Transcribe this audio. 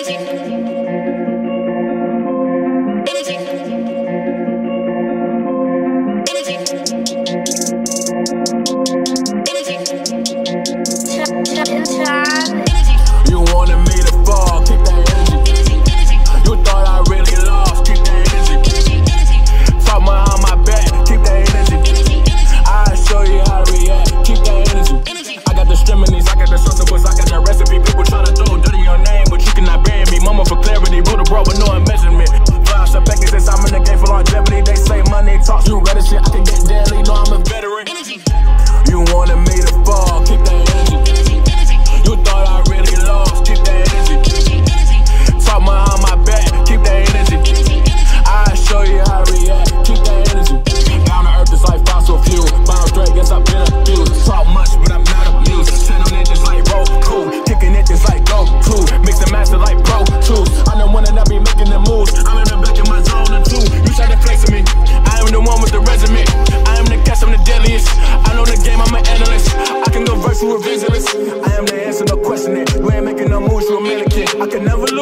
You wanted me to fall, keep that energy. You thought I really lost, keep that energy. Talk behind my back, keep that energy. I'll show you how to react, keep that energy. I got the strimonies, I got the sausages, I got that recipe. People try to throw dirty your name, but you cannot bury me. Mama for clarity, wrote a bro with no measurement. Flash a package since I'm in the game for longevity. They say money talks, you ready shit, I can get deadly, know I'm a veteran. You wanted me to fall, keep that energy. You thought I really lost, keep that energy. Talk behind my back, keep that energy. I'll show you how to react, keep that energy. Down to earth is like fossil fuel. Final threat, guess I've been abused. Talk much, but I'm not abused. Turn on it just like Roku, kicking it just like Go-To. Mix and master like Pro Tools. I'm the one that I be making the moves. I'm in the back of my zone and two. You try to flex me. I am the one with the resume. I am the catch, I'm the deadliest. I know the game, I'm an analyst. I can go verse with evangelist. I am the answer, no question it. You ain't making no moves, you a mannequin. I can never